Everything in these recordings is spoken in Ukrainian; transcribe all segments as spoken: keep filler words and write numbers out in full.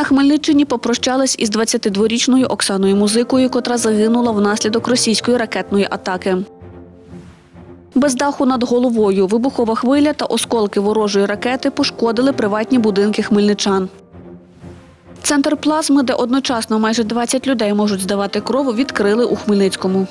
Хмельниччині попрощались із двадцятидворічною Оксаною Музикою, котра загинула внаслідок російської ракетної атаки. Без даху над головою вибухова хвиля та осколки ворожої ракети пошкодили приватні будинки хмельничан. Центр плазми, де одночасно майже двадцять людей можуть здавати кров, відкрили у Хмельницькому.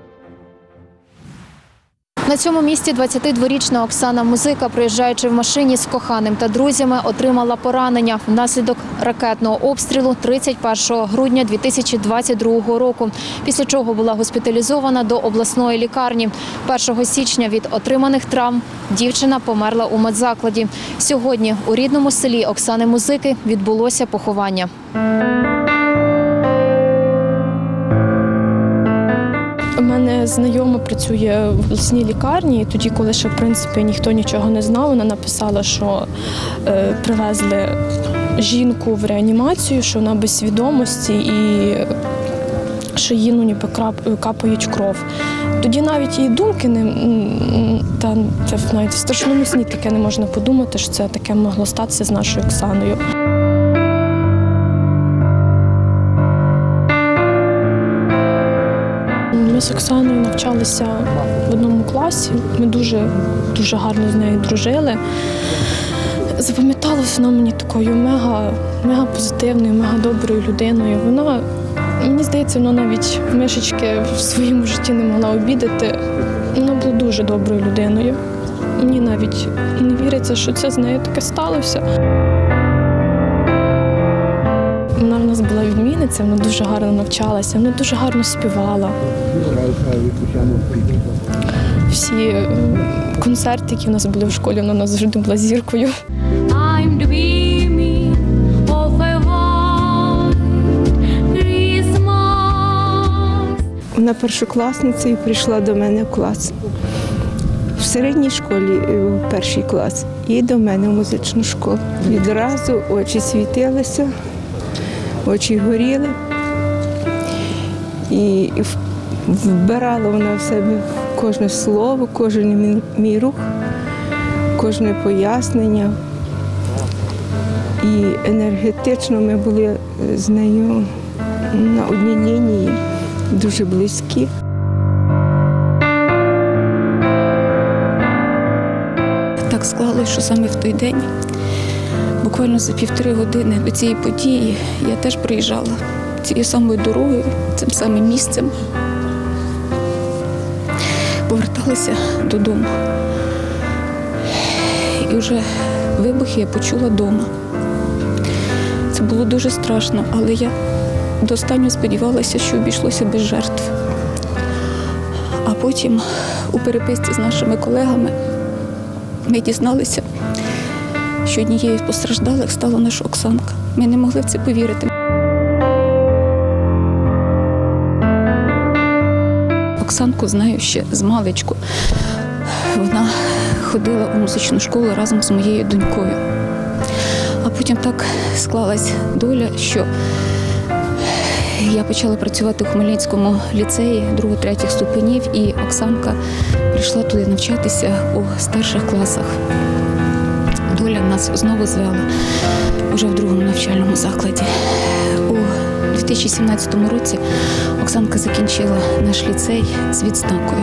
На цьому місці двадцятидворічна Оксана Музика, приїжджаючи в машині з коханим та друзями, отримала поранення внаслідок ракетного обстрілу тридцять першого грудня дві тисячі двадцять другого року, після чого була госпіталізована до обласної лікарні. першого січня від отриманих травм дівчина померла у медзакладі. Сьогодні у рідному селі Оксани Музики відбулося поховання. У мене знайома працює в обласній лікарні, і тоді, коли ще, в принципі, ніхто нічого не знав, вона написала, що е, привезли жінку в реанімацію, що вона без свідомості і що їй ну, ніби капають кров. Тоді навіть і думки не та це навіть в страшному сні таке не можна подумати, що це таке могло статися з нашою Оксаною. Ми з Оксаною навчалися в одному класі, ми дуже, дуже гарно з нею дружили. Запам'яталася вона мені такою мега, мега позитивною, мега доброю людиною. Вона, мені здається, вона навіть мишечки в своєму житті не могла обідати. Вона була дуже доброю людиною. Мені навіть не віриться, що це з нею таке сталося. Вона в нас була відмінниця, вона дуже гарно навчалася, вона дуже гарно співала. Всі концерти, які в нас були в школі, вона у нас завжди була зіркою. Вона першокласниця і прийшла до мене в клас. В середній школі, в перший клас, і до мене в музичну школу. Відразу очі світилися. Очі горіли, і вбирала вона в себе кожне слово, кожен мій рух, кожне пояснення. І енергетично ми були з нею на одній лінії, дуже близькі. Так склалося, що саме в той день, буквально за півтори години до цієї події я теж приїжджала цією самою дорогою, цим самим місцем. Поверталася додому. І вже вибухи я почула вдома. Це було дуже страшно, але я до останнього сподівалася, що обійшлося без жертв. А потім у переписці з нашими колегами ми дізналися, що однією з постраждалих стала наша Оксанка. Ми не могли в це повірити. Оксанку знаю ще з маличку. Вона ходила у музичну школу разом з моєю донькою. А потім так склалась доля, що я почала працювати у Хмельницькому ліцеї другого-третіх ступенів, і Оксанка прийшла туди навчатися у старших класах. Доля нас знову звела вже в другому навчальному закладі. У дві тисячі сімнадцятому році Оксанка закінчила наш ліцей з відзнакою.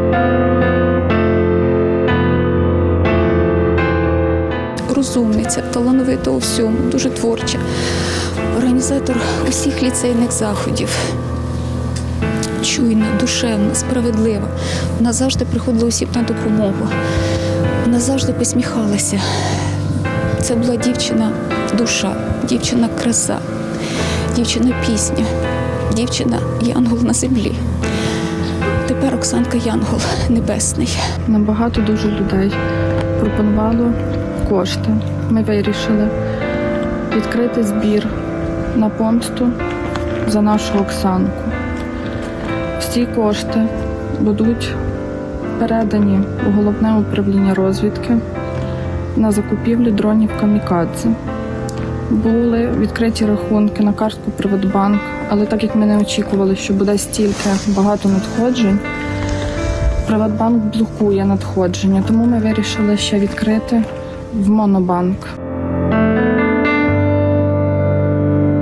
Розумниця, талановита у всьому, дуже творча. Організатор усіх ліцейних заходів. Чуйна, душевна, справедлива. Вона завжди приходила усім на допомогу. Вона завжди посміхалася. Це була дівчина-душа, дівчина-краса, дівчина-пісня, дівчина-янгол на землі. Тепер Оксанка Янгол небесний. Набагато дуже людей пропонувало кошти. Ми вирішили відкрити збір на помсту за нашу Оксанку. Всі кошти будуть передані у Головне управління розвідки на закупівлю дронів «Камікадзе». Були відкриті рахунки на картку «Приватбанк», але так як ми не очікували, що буде стільки багато надходжень, «Приватбанк» блокує надходження, тому ми вирішили ще відкрити в «Монобанк».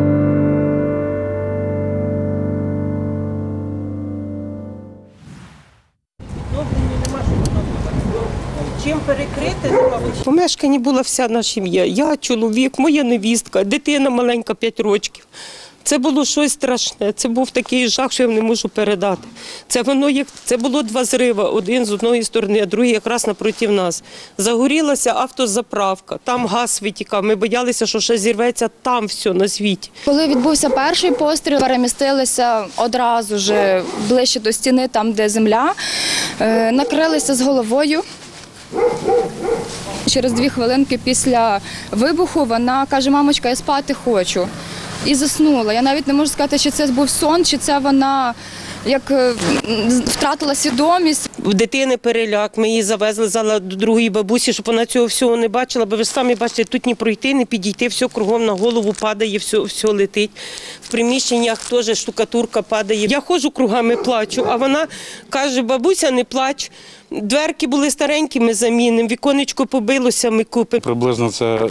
Чим перекрити, нема. В помешканні була вся наша сім'я. Я, чоловік, моя невістка, дитина маленька, п'ять років. Це було щось страшне, це був такий жах, що я не можу передати. Це воно як це було два зриви, один з одної сторони, а другий якраз напроти нас. Загорілася автозаправка, там газ витікав. Ми боялися, що ще зірветься там все на світі. Коли відбувся перший постріл, перемістилися одразу ж ближче до стіни, там де земля, е, накрилися з головою. Через дві хвилинки після вибуху вона каже: мамочка, я спати хочу. І заснула. Я навіть не можу сказати, чи це був сон, чи це вона як втратила свідомість. В дитини переляк, ми її завезли зала до другої бабусі, щоб вона цього всього не бачила, бо ви ж самі бачите, тут не пройти, не підійти, все кругом на голову падає, все, все летить. В приміщеннях теж штукатурка падає. Я ходжу кругами, плачу, а вона каже: бабуся, не плач. Дверки були старенькі, ми замінимо, віконечко побилося, ми купимо. Приблизно це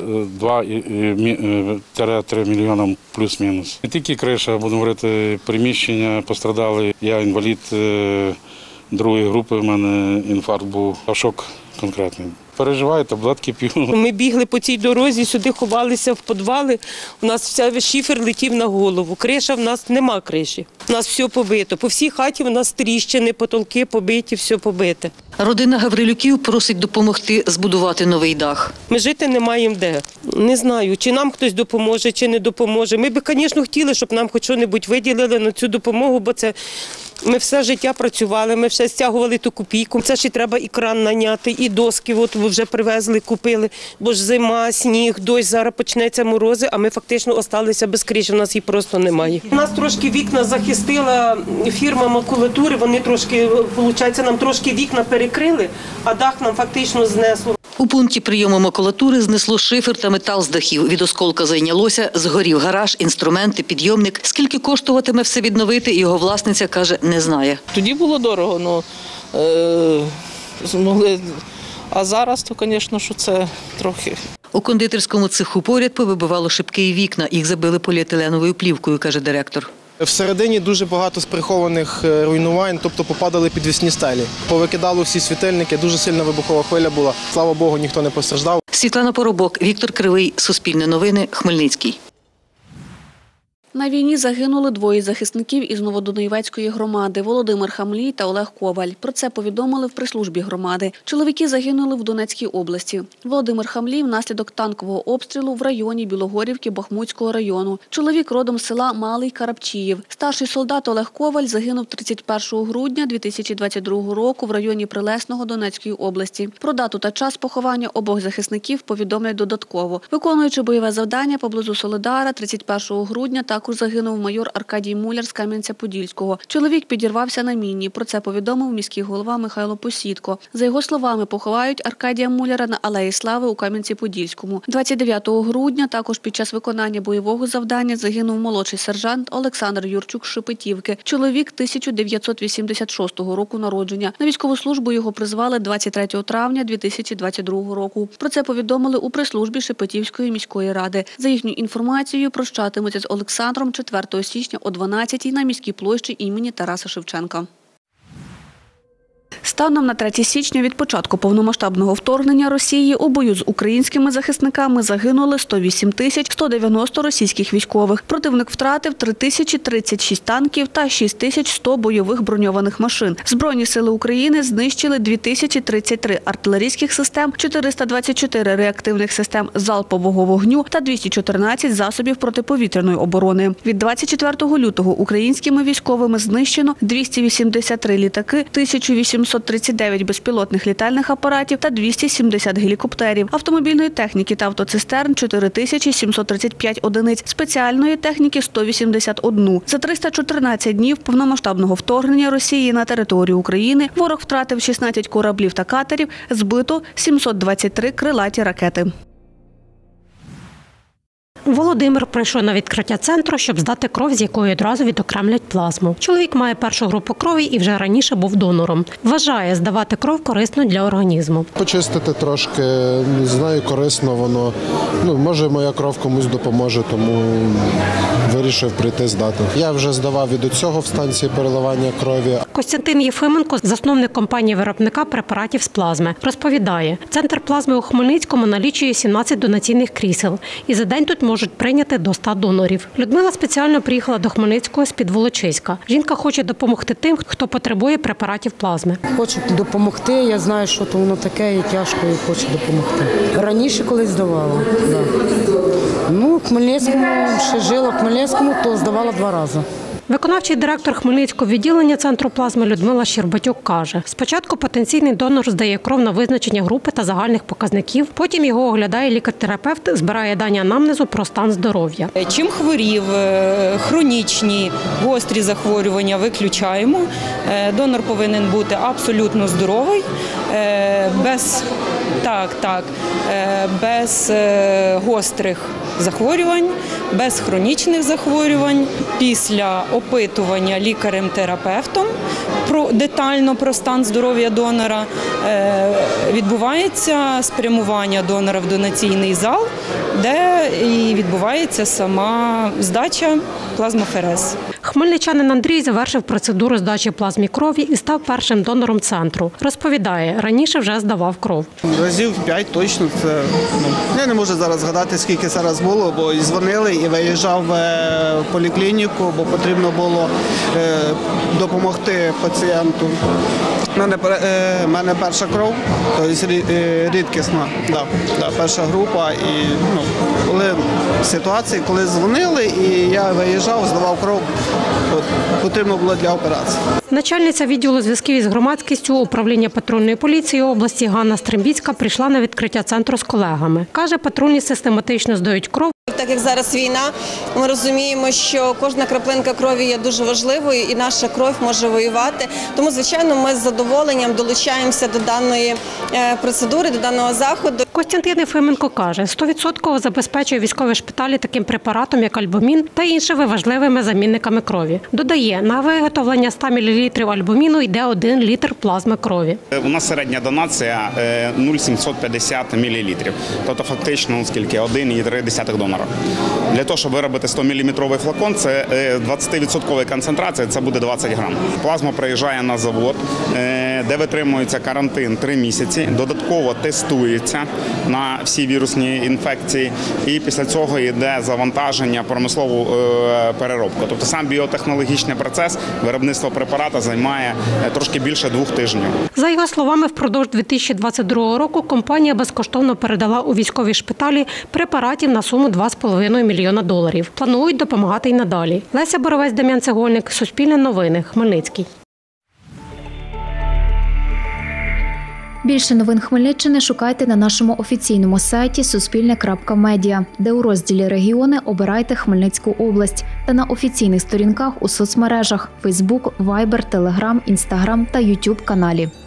два-три мільйони плюс-мінус. Не тільки криша, будемо говорити, приміщення пострадали. Я інвалід другої групи, в мене інфаркт був, а шок конкретний. Переживаю, таблетки п'ю. Ми бігли по цій дорозі, сюди ховалися в підвали. У нас вся шифер летів на голову. Криша в нас нема криші. У нас все побито. По всій хаті в нас тріщини, потолки побиті, все побите. Родина Гаврилюків просить допомогти збудувати новий дах. Ми жити не маємо де. Не знаю, чи нам хтось допоможе, чи не допоможе. Ми б, звісно, хотіли, щоб нам хоч щось виділили на цю допомогу, бо це ми все життя працювали, ми все стягували ту копійку. Це ж і треба і кран наняти, і доски от вже привезли, купили. Бо ж зима, сніг, дощ, зараз почнеться морози, а ми фактично залишилися без криші, у нас її просто немає. У нас трошки вікна захистила фірма макулатури, вони трошки, виходить, нам трошки вікна перекрили, а дах нам фактично знесло. У пункті прийому макулатури знесло шифер та метал з дахів. Від осколка зайнялося, згорів гараж, інструменти, підйомник. Скільки коштуватиме все відновити, його власниця каже, не знає. Тоді було дорого, ну, е, змогли, а зараз, то, звісно, що це трохи. У кондитерському цеху поряд повибивало шибки і вікна. Їх забили поліетиленовою плівкою, каже директор. Всередині дуже багато сприхованих руйнувань, тобто попадали підвісні стелі. Повикидало всі світильники, дуже сильна вибухова хвиля була. Слава Богу, ніхто не постраждав. Світлана Поробок, Віктор Кривий, Суспільне новини, Хмельницький. На війні загинули двоє захисників із Новодонецької громади – Володимир Хамлій та Олег Коваль. Про це повідомили в прес-службі громади. Чоловіки загинули в Донецькій області. Володимир Хамлій внаслідок танкового обстрілу в районі Білогорівки Бахмутського району. Чоловік родом з села Малий Карапчіїв. Старший солдат Олег Коваль загинув тридцять першого грудня дві тисячі двадцять другого року в районі Прилесного Донецької області. Про дату та час поховання обох захисників повідомлять додатково. Виконуючи бойове завдання поблизу Солидара тридцять першого грудня також загинув майор Аркадій Муляр з Кам'янця-Подільського. Чоловік підірвався на міні. Про це повідомив міський голова Михайло Посідко. За його словами, поховають Аркадія Муляра на Алеї Слави у Кам'янці-Подільському. двадцять дев'ятого грудня також під час виконання бойового завдання загинув молодший сержант Олександр Юрчук з Шепетівки. Чоловік тисяча дев'ятсот вісімдесят шостого року народження. На військову службу його призвали двадцять третього травня дві тисячі двадцять другого року. Про це повідомили у прес-службі Шепетівської міської ради. За їхню інформацією, прощатимуться з Олександром четвертого січня о дванадцятій на міській площі імені Тараса Шевченка. Станом на третє січня від початку повномасштабного вторгнення Росії у бою з українськими захисниками загинули сто вісім тисяч сто дев'яносто російських військових. Противник втратив три тисячі тридцять шість танків та шість тисяч сто бойових броньованих машин. Збройні сили України знищили дві тисячі тридцять три артилерійських систем, чотириста двадцять чотири реактивних систем залпового вогню та двісті чотирнадцять засобів протиповітряної оборони. Від двадцять четвертого лютого українськими військовими знищено двісті вісімдесят три літаки, тисяча вісімсот тридцять дев'ять безпілотних літальних апаратів та двісті сімдесят гелікоптерів, автомобільної техніки та автоцистерн – чотири тисячі сімсот тридцять п'ять одиниць, спеціальної техніки – сто вісімдесят один. За триста чотирнадцять днів повномасштабного вторгнення Росії на територію України ворог втратив шістнадцять кораблів та катерів, збито сімсот двадцять три крилаті ракети. Володимир прийшов на відкриття центру, щоб здати кров, з якої одразу відокремлять плазму. Чоловік має першу групу крові і вже раніше був донором. Вважає, здавати кров корисно для організму. Почистити трошки, не знаю, корисно воно. Ну, може, моя кров комусь допоможе, тому вирішив прийти здати. Я вже здавав і до цього в станції переливання крові. Костянтин Єфименко, засновник компанії-виробника препаратів з плазми, розповідає, центр плазми у Хмельницькому налічує сімнадцять донаційних крісел. І за день тут можуть прийняти до ста донорів. Людмила спеціально приїхала до Хмельницького з-під Волочиська. Жінка хоче допомогти тим, хто потребує препаратів плазми. Хочу допомогти, я знаю, що то воно таке і тяжко, і хочу допомогти. Раніше колись здавала. Да. Ну, в Хмельницькому, ще жила в Хмельницькому, то здавала два рази. Виконавчий директор Хмельницького відділення центру плазми Людмила Щербатюк каже, спочатку потенційний донор здає кров на визначення групи та загальних показників, потім його оглядає лікар-терапевт, збирає дані анамнезу про стан здоров'я. Чим хворів, хронічні, гострі захворювання виключаємо. Донор повинен бути абсолютно здоровий, без, так, так, без гострих захворювань, без хронічних захворювань. Після опитування лікарем-терапевтом про детально про стан здоров'я донора відбувається спрямування донора в донаційний зал, де і відбувається сама здача плазмоферез. Хмельничанин Андрій завершив процедуру здачі плазмі крові і став першим донором центру. Розповідає, раніше вже здавав кров. Разів п'ять точно. Це, ну, я не можу зараз згадати, скільки зараз було, бо і дзвонили, і виїжджав в поліклініку, бо потрібно було е, допомогти пацієнту. У мене, е, мене перша кров, тобто рідкісна, да, да, перша група. І ну, були ситуації, коли дзвонили, і я виїжджав, здавав кров, от, потрібно було для операції. Начальниця відділу зв'язків із громадськістю управління патрульної поліції області Ганна Стримбіцька прийшла на відкриття центру з колегами. Каже, патрульні систематично здають кров. Так як зараз війна, ми розуміємо, що кожна краплинка крові є дуже важливою і наша кров може воювати. Тому, звичайно, ми з задоволенням долучаємося до даної процедури, до даного заходу. Костянтин Єфименко каже, сто відсотків забезпечує військові шпиталі таким препаратом, як альбумін та іншими важливими замінниками крові. Додає, на виготовлення ста мілілітрів альбуміну йде один літр плазми крові. У нас середня донація нуль цілих сімсот п'ятдесят мілілітрів. Тобто фактично, скільки, один цілих три десятих донора. Для того, щоб виробити сто мілілітровий флакон, це двадцять відсотків концентрація, це буде двадцять грам. Плазма приїжджає на завод, де витримується карантин три місяці, додатково тестується на всі вірусні інфекції і після цього йде завантаження в промислову переробку. Тобто сам біотехнологічний процес виробництва препарата займає трошки більше двох тижнів. За його словами, впродовж дві тисячі двадцять другого року компанія безкоштовно передала у військові шпиталі препаратів на суму два з половиною мільйона доларів. Планують допомагати й надалі. Леся Боровець, Дем'ян Цегольник, Суспільне новини, Хмельницький. Більше новин Хмельниччини шукайте на нашому офіційному сайті суспільне крапка медіа, де у розділі «Регіони» обирайте Хмельницьку область та на офіційних сторінках у соцмережах – Фейсбук, Вайбер, Телеграм, Інстаграм та Ютуб каналі.